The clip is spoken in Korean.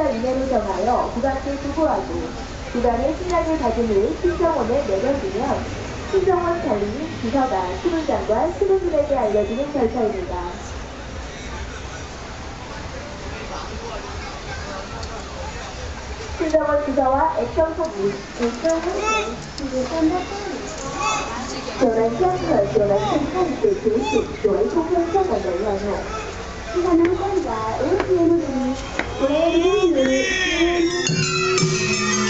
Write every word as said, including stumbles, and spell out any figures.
미터 이내로 정하여 구간을 두고하고 구간의 신랑을 가진 후 신정원에 내려주면 신정원 관리인 비서가 수문장과 수문분에게 알려주는 절차입니다. 신정원 비서와 액션 소문, 액션 소문,有人监测，有人正看水图纸，有人通风香港的乱用。시간은현재오후에는우리우리우리